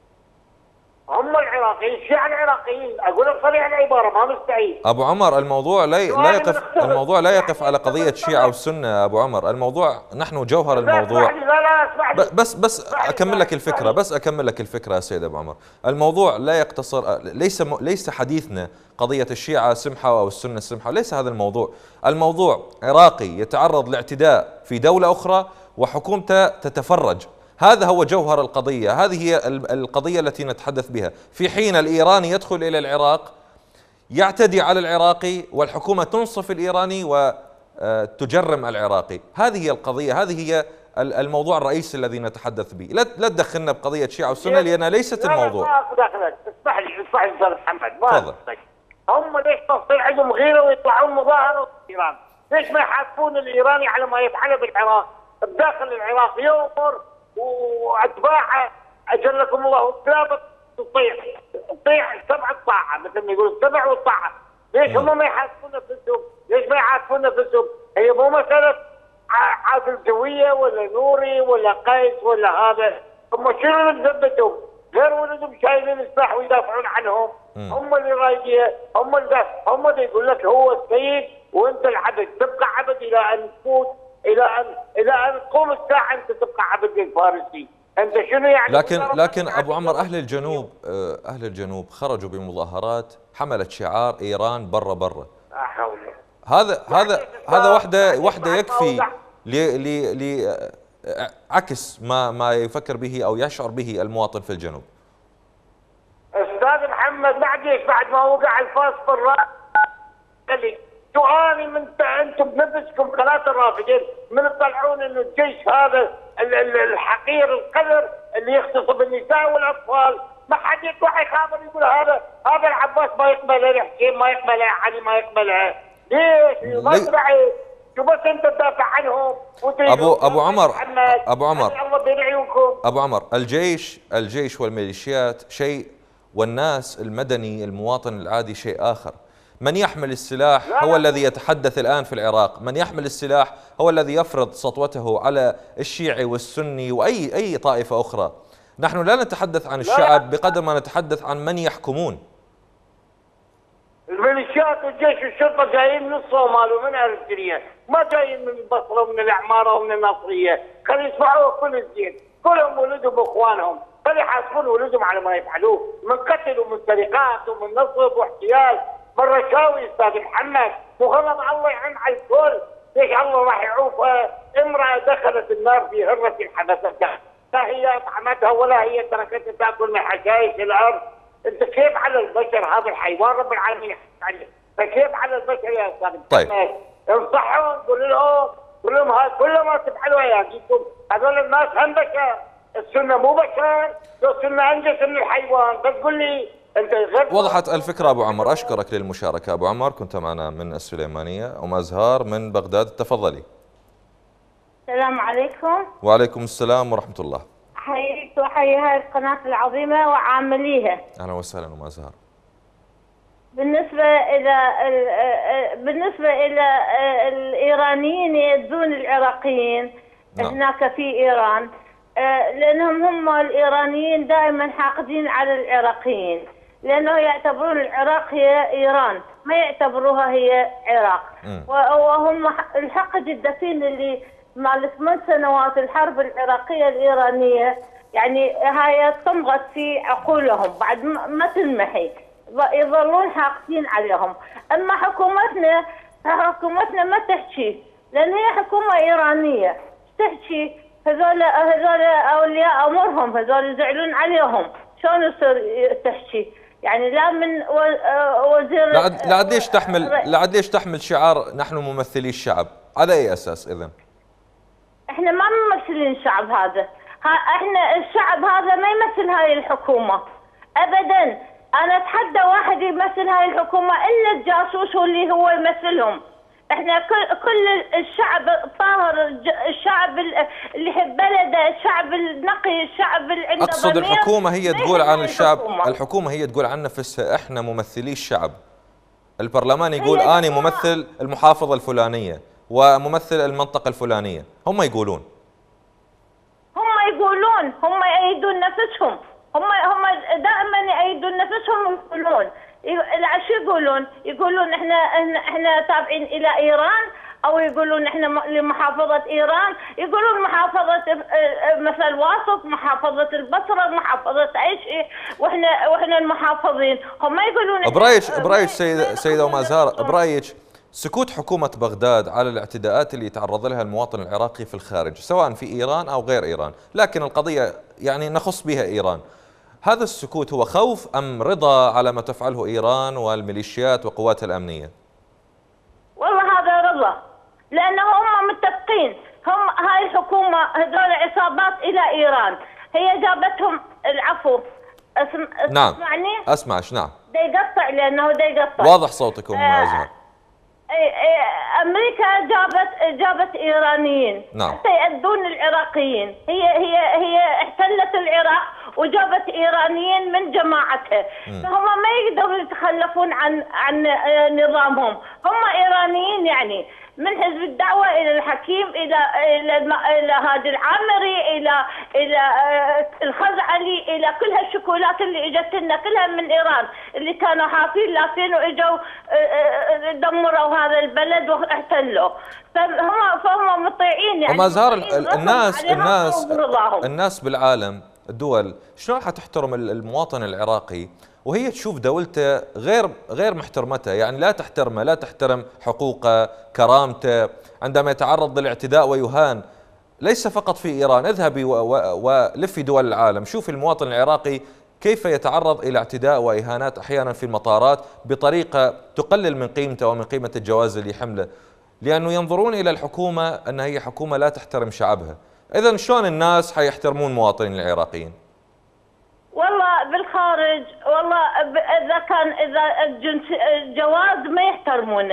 هم العراقيين، الشيعة العراقيين، اقول لك صريح العباره ما مستعيد. ابو عمر الموضوع لا لا يقف الموضوع لا يقف على قضيه شيعة والسنه يا ابو عمر، الموضوع نحن جوهر الموضوع. لا لا اسمح لي. بس بس اكمل لك الفكره، بس اكمل لك الفكره يا سيد ابو عمر. الموضوع لا يقتصر، ليس ليس حديثنا قضيه الشيعة سمحه او السنه سمحه، ليس هذا الموضوع. الموضوع عراقي يتعرض لاعتداء في دوله اخرى وحكومته تتفرج، هذا هو جوهر القضية، هذه هي القضية التي نتحدث بها. في حين الإيراني يدخل إلى العراق يعتدي على العراقي والحكومة تنصف الإيراني وتجرم العراقي، هذه هي القضية، هذه هي الموضوع الرئيسي الذي نتحدث به. لا لا تدخلنا بقضية شيعة والسنة لأنها ليست الموضوع. لا لا دخلت، اسمح لي اسمح لي استاذ محمد، تفضل. هم ليش تصير عندهم غيرة ويطلعون مظاهرة في إيران؟ ليش ما يحاسبون الإيراني على ما يفعله بالعراق؟ بداخل العراق يؤمر واتباعه اجلكم الله وكلابك تطيع تطيع سبع الطاعه، مثل ما يقولوا السبع والطاعه. ليش هم ما يحاسبون نفسهم؟ ليش ما يحاسبون نفسهم؟ هي مو مساله عادل جويه ولا نوري ولا قيس ولا هذا، هم شنو اللي مثبتهم؟ غير ولدهم شايلين السلاح ويدافعون عنهم، هم اللي رايدين، هم اللي هم اللي يقول لك هو السيد وانت العبد، تبقى عبد الى ان تموت، الى ان الى ان تقوم الساعه انت تبقى عبد الفارسي. انت شنو يعني؟ لكن لكن ابو عمر اهل الجنوب اهل الجنوب خرجوا بمظاهرات حملت شعار ايران برا برا. هذا هذا هذا وحده وحده يكفي لعكس ما ما يفكر به او يشعر به المواطن في الجنوب. استاذ محمد معليش، بعد ما وقع الفاس في الراس سؤالي من انتم بنفسكم ثلاثه الرافدين من تطلعون انه الجيش هذا الحقير القذر اللي يغتصب النساء والاطفال، ما حد يطلع يخابر يقول هذا هذا العباس ما يقبله، الحسين ما يقبله، علي ما يقبله، ليش؟ ما تبعي شو بس انت تدافع عنهم ابو ابو عمر ابو عمر الله بين عيونكم. ابو عمر الجيش الجيش والميليشيات شيء، والناس المدني المواطن العادي شيء آخر. من يحمل السلاح لا هو لا. الذي يتحدث الآن في العراق، من يحمل السلاح هو الذي يفرض سطوته على الشيعي والسني وأي أي طائفة أخرى. نحن لا نتحدث عن الشعب بقدر ما نتحدث عن من يحكمون. الميليشيات والجيش والشرطه جايين من الصومال ومن اريتريا، ما جايين من البصره ومن العماره ومن الناصريه، خلي يسمعوا كل الزين، كلهم ولدهم واخوانهم، خلي يحاسبون ولدهم على ما يفعلوه، من قتل ومن سرقات ومن نصب واحتيال، من رشاوي استاذ محمد، وغضب الله يعم على الكل، ليش الله راح يعوفها؟ امراه دخلت النار في هره حبستها، لا هي اطعمتها ولا هي تركتها تاكل من حشائش الارض. انت كيف على البشر هذا الحيوان رب العالمين يحكي عليه، فكيف على البشر يا استاذ؟ طيب انصحهم، قول لهم قول لهم هذا كل ما تفعلوا اياديكم، هذول الناس هم بشر، السنه مو بشر، لو السنه انجس من الحيوان، بس قول لي انت غير. وضحت الفكره ابو عمر، اشكرك للمشاركه. ابو عمر كنت معنا من السليمانيه. ام ازهار من بغداد، تفضلي. السلام عليكم. وعليكم السلام ورحمه الله. حييك وحيي هاي القناة العظيمة وعامليها. أهلا وسهلا أم أزهار. بالنسبة إلى بالنسبة إلى الإيرانيين يأذون العراقيين نعم. هناك في إيران، لأنهم هم الإيرانيين دائما حاقدين على العراقيين، لأنه يعتبرون العراق هي إيران، ما يعتبروها هي عراق. وهم الحقد الدفين اللي مال ثمان سنوات الحرب العراقية الإيرانية، يعني هاي صمغت في عقولهم بعد ما تنمحي، يظلون حاقدين عليهم. أما حكومتنا حكومتنا ما تحكي، لأن هي حكومة إيرانية، تحكي هذول هذول أولياء أمرهم، هذول يزعلون عليهم، شلون يصير تحكي؟ يعني لا من وزير لعد ليش تحمل لعد ليش تحمل شعار نحن ممثلي الشعب؟ على أي أساس إذن؟ احنا ما ممثلين الشعب هذا، ها احنا الشعب هذا ما يمثل هاي الحكومة ابدا. انا اتحدى واحد يمثل هاي الحكومة الا الجاسوس هو اللي هو يمثلهم. احنا كل كل الشعب الطاهر، الشعب اللي يحب بلده، الشعب النقي، الشعب اللي عنده اقصد ضمير. الحكومة هي تقول عن الشعب، الحكومة هي تقول عن نفسها احنا ممثلي الشعب. البرلمان يقول انا ممثل المحافظة الفلانية وممثل المنطقة الفلانية، هم يقولون هم يقولون هم يأيدون نفسهم، هم هم دائما يأيدون نفسهم ويقولون شو يقولون؟ يقولون احنا احنا تابعين الى ايران، او يقولون احنا لمحافظة ايران، يقولون محافظة مثل واسط، محافظة البصرة، محافظة اي شيء، واحنا واحنا المحافظين، هم يقولون برايك برايك سيدة سيدة ام ازهار، برايك سكوت حكومة بغداد على الاعتداءات اللي يتعرض لها المواطن العراقي في الخارج سواء في إيران أو غير إيران، لكن القضية يعني نخص بها إيران، هذا السكوت هو خوف أم رضا على ما تفعله إيران والميليشيات وقواتها الأمنية؟ والله هذا رضا، لأنه هم متفقين، هم هاي الحكومة هذول عصابات إلى إيران، هي جابتهم العفو. اسم نعم اسمعني؟ أسمعش. نعم دا يقطع لأنه دا يقطع. واضح صوتكم آه أزهر. امريكا جابت جابت ايرانيين نعم. حتى يأذون العراقيين، هي هي هي احتلت العراق وجابت ايرانيين من جماعتها، م. فهم ما يقدروا يتخلفون عن عن نظامهم، هم ايرانيين يعني من حزب الدعوه الى الحكيم الى الى الى هادي العامري الى الى الخزعلي الى كل هالشكولات اللي اجت لنا كلها من ايران، اللي كانوا حافين لافين واجوا دمروا هذا البلد واحتلوا، فهم فهم مطيعين يعني. أم أزهار الناس الناس الناس بالعالم الدول شلون حتحترم المواطن العراقي وهي تشوف دولته غير غير محترمته، يعني لا تحترمه، لا تحترم حقوقه، كرامته، عندما يتعرض للاعتداء ويهان، ليس فقط في إيران، اذهبي ولفي دول العالم، شوفي المواطن العراقي كيف يتعرض إلى اعتداء وإهانات أحيانا في المطارات بطريقة تقلل من قيمته ومن قيمة الجواز اللي يحمله، لأنه ينظرون إلى الحكومة أنها هي حكومة لا تحترم شعبها. إذن شلون الناس حيحترمون المواطنين العراقيين؟ والله بالخارج والله اذا كان اذا الجواز ما يحترمونه،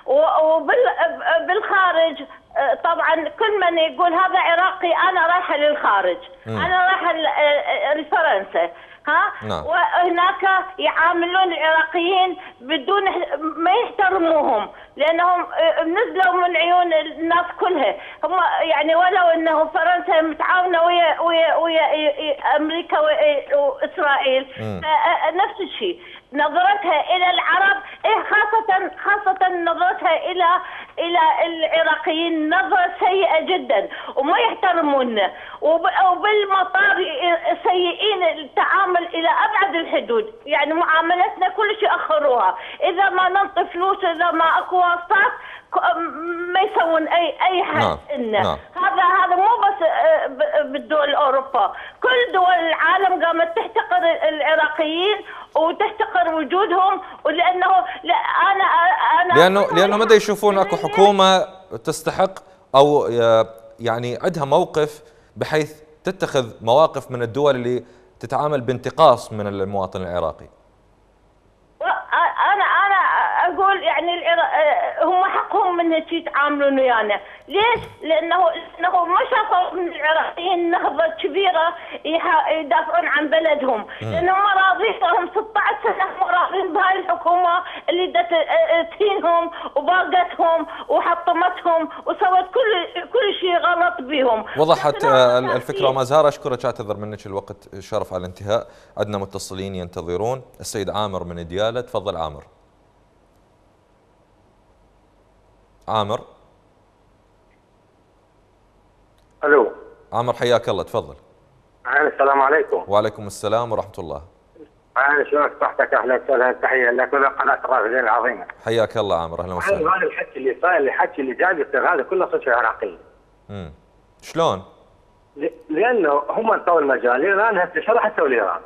وبالخارج طبعا كل من يقول هذا عراقي انا رايحه للخارج، مم. انا رايحه لفرنسا، ها؟ نعم. وهناك يعاملون العراقيين بدون ما يحترموهم، لانهم نزلوا من عيون الناس كلها، هم يعني ولو انه فرنسا متعاونه ويا ويا ويا امريكا واسرائيل، نفس الشيء نظرتها الى العرب، إيه خاصه خاصه نظرتها الى الى العراقيين نظره سيئه جدا، وما يحترمونا، وبالمطار سيئين التعامل الى ابعد الحدود، يعني معاملتنا كل شيء اخروها، اذا ما ننطي فلوس، اذا ما اكو واسطات ما يسوون اي اي حد. نعم. لنا نعم. هذا هذا مو بس بالدول اوروبا، كل دول العالم قامت تحتقر العراقيين وتحتقر وجودهم، ولانه لا انا انا لانه لانه ما يشوفون اكو حكومه تستحق او يعني عندها موقف بحيث تتخذ مواقف من الدول اللي تتعامل بانتقاص من المواطن العراقي. انا انا اقول يعني هم حقهم من هيك يتعاملون ويانا، ليش؟ لانه لانه ما شافوا من العراقيين نهضه كبيره يدافعون عن بلدهم، لانهم راضين لهم ستة عشر سنه راضين بهاي الحكومه اللي تهينهم وباقتهم وحطمتهم وسوت كل كل شيء غلط بهم. وضحت الفكره وما زهر، اشكرك، اعتذر منك الوقت شرف على الانتهاء، عندنا متصلين ينتظرون. السيد عامر من دياله، تفضل عامر. عامر. الو عامر حياك الله، تفضل. السلام عليكم. وعليكم السلام ورحمه الله. انا شلونك؟ صحتك؟ اهلا وسهلا، تحيه لك ولقناه الرافدين العظيمه. حياك الله عامر، اهلا وسهلا. هذا الحكي اللي صاير، الحكي اللي جاي يصير هذا كله صدق عراقي. امم شلون؟ لانه هم انطوا المجال، ايران هسه شو راح تسوي لايران؟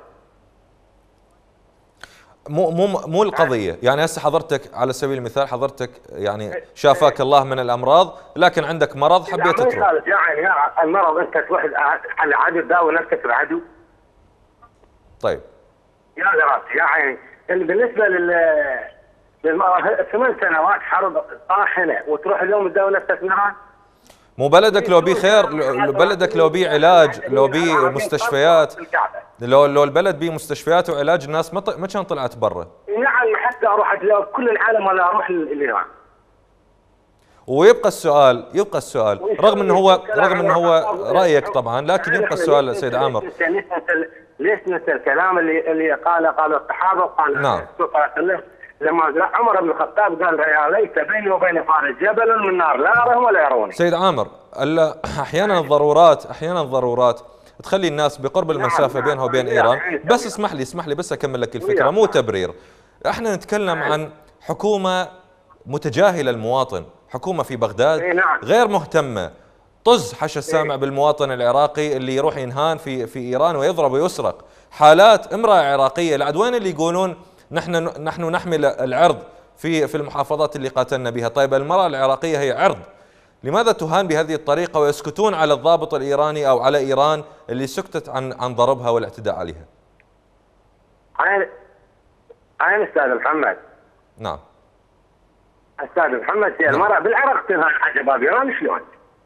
مو مو مو القضيه، يعني هسه حضرتك على سبيل المثال حضرتك يعني شافاك الله من الامراض، لكن عندك مرض حبيت تروح. يعني المرض انت تروح على عدو تداوي نفسك بعدو. طيب. يا دراسي يا عيني، اللي بالنسبه لل ثمان سنوات حرب طاحنه وتروح اليوم تداوي نفسك نيران. مو بلدك لو بي خير، بلدك لو بي علاج، لو بي مستشفيات، لو لو البلد بيه مستشفيات وعلاج، الناس ما ما كان طلعت برا. نعم، حتى اروح كل العالم ولا اروح لايران. ويبقى السؤال يبقى السؤال رغم انه هو رغم انه هو رايك طبعا، لكن يبقى السؤال سيد عامر، ليش ننسى الكلام اللي اللي قاله قالوا الصحابه وقال نعم. لما عمر بن الخطاب قال يا ليت بيني وبين فارس جبل من نار لا أرهم ولا يروني. سيد عامر، احيانا الضرورات احيانا الضرورات تخلي الناس بقرب المسافه نعم. بينها وبين ايران. بس اسمح لي اسمح لي بس اكمل لك الفكره، مو تبرير. احنا نتكلم عن حكومه متجاهله المواطن، حكومه في بغداد غير مهتمه، طز حش السامع بالمواطن العراقي اللي يروح ينهان في في ايران ويضرب ويسرق. حالات امراه عراقيه لعد وين اللي يقولون نحن نحن نحمل العرض في في المحافظات اللي قاتلنا بها. طيب المراه العراقيه هي عرض، لماذا تهان بهذه الطريقه ويسكتون على الضابط الايراني او على ايران اللي سكتت عن عن ضربها والاعتداء عليها؟ عين عين استاذ محمد. نعم استاذ محمد، نعم. المراه بالعراق تنهان على شباب ايران شلون؟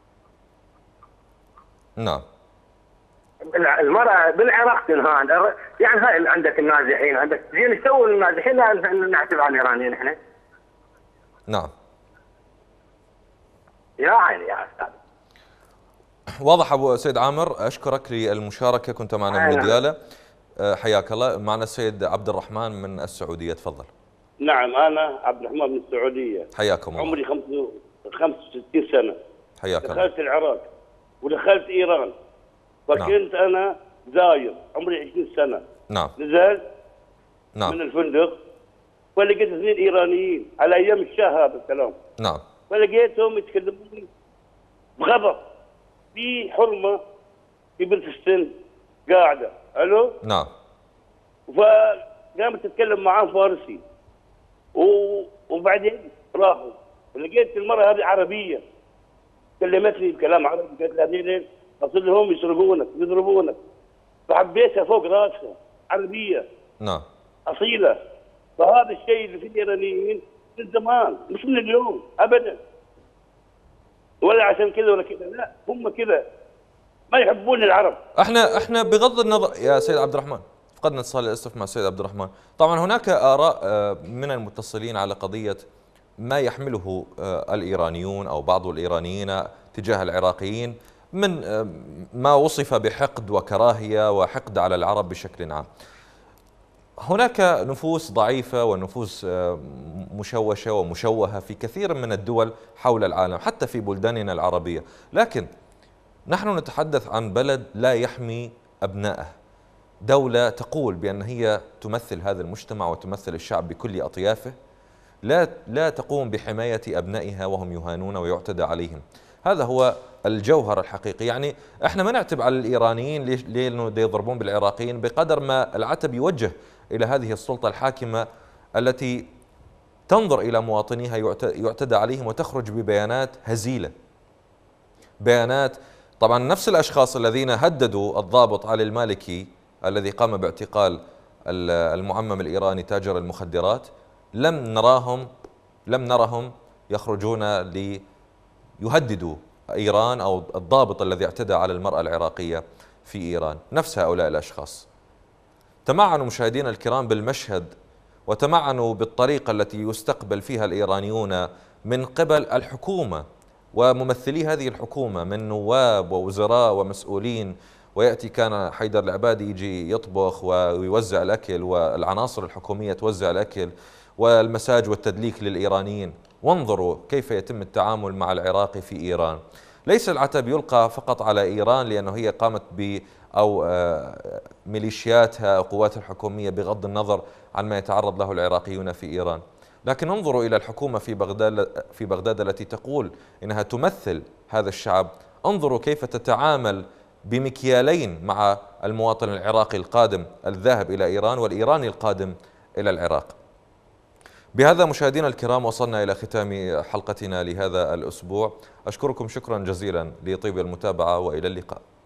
نعم. المرأة بالعراق تنهان، يعني هاي عندك النازحين، عندك زين يسووا النازحين نعتب على الايرانيين احنا. نعم. يا عيني يا استاذ. واضح ابو سيد عامر، اشكرك للمشاركة، كنت معنا من ديالة. حياك الله. معنا السيد عبد الرحمن من السعودية، تفضل. نعم، انا عبد الرحمن من السعودية. حياكم الله. عمري خمسة وستين سنة. حياك الله. دخلت العراق ودخلت ايران، فكنت نعم. انا زاير عمري عشرين سنة. نعم. نزلت نعم. من الفندق فلقيت اثنين ايرانيين على ايام الشاه هذا الكلام. نعم. فلقيتهم يتكلمون بغضب، في حرمة في بنت السن قاعدة، الو؟ نعم. فقامت تتكلم معاه فارسي وبعدين راحوا، لقيت المرأة هذه عربية كلمتني بكلام عربي، قالت لي هذول اصل لهم يسرقونك يضربونك، فحبيتها فوق راسها، عربيه نعم اصيله. فهذا الشيء اللي في الايرانيين من زمان مش من اليوم ابدا، ولا عشان كذا ولا كذا، لا هم كذا ما يحبون العرب. احنا احنا بغض النظر يا سيد عبد الرحمن، فقدنا اتصال للاسف مع السيد عبد الرحمن. طبعا هناك آراء من المتصلين على قضية ما يحمله الإيرانيون أو بعض الإيرانيين تجاه العراقيين من ما وصف بحقد وكراهية وحقد على العرب بشكل عام. هناك نفوس ضعيفة ونفوس مشوشة ومشوهة في كثير من الدول حول العالم حتى في بلداننا العربية، لكن نحن نتحدث عن بلد لا يحمي أبنائه، دولة تقول بأن هي تمثل هذا المجتمع وتمثل الشعب بكل أطيافه، لا لا تقوم بحماية أبنائها وهم يهانون ويعتدى عليهم. هذا هو الجوهر الحقيقي. يعني احنا ما نعتب على الإيرانيين لأنه يضربون بالعراقيين بقدر ما العتب يوجه إلى هذه السلطة الحاكمة التي تنظر إلى مواطنيها يعتدى عليهم وتخرج ببيانات هزيلة، بيانات. طبعا نفس الأشخاص الذين هددوا الضابط علي المالكي الذي قام باعتقال المعمم الإيراني تاجر المخدرات، لم نراهم لم نرهم يخرجون ليهددوا إيران أو الضابط الذي اعتدى على المرأة العراقية في إيران. نفس هؤلاء الأشخاص تمعنوا مشاهدينا الكرام بالمشهد، وتمعنوا بالطريقة التي يستقبل فيها الإيرانيون من قبل الحكومة وممثلي هذه الحكومة من نواب ووزراء ومسؤولين. ويأتي كان حيدر العبادي يجي يطبخ ويوزع الأكل، والعناصر الحكومية توزع الأكل والمساج والتدليك للإيرانيين. وانظروا كيف يتم التعامل مع العراقي في إيران. ليس العتب يلقى فقط على إيران لأنه هي قامت ب أو ميليشياتها أو قواتها الحكومية بغض النظر عن ما يتعرض له العراقيون في إيران، لكن انظروا إلى الحكومة في بغداد في بغداد التي تقول إنها تمثل هذا الشعب. انظروا كيف تتعامل بمكيالين مع المواطن العراقي القادم الذاهب إلى إيران والإيراني القادم إلى العراق. بهذا مشاهدينا الكرام وصلنا إلى ختام حلقتنا لهذا الأسبوع. أشكركم شكرا جزيلا لطيب المتابعة وإلى اللقاء.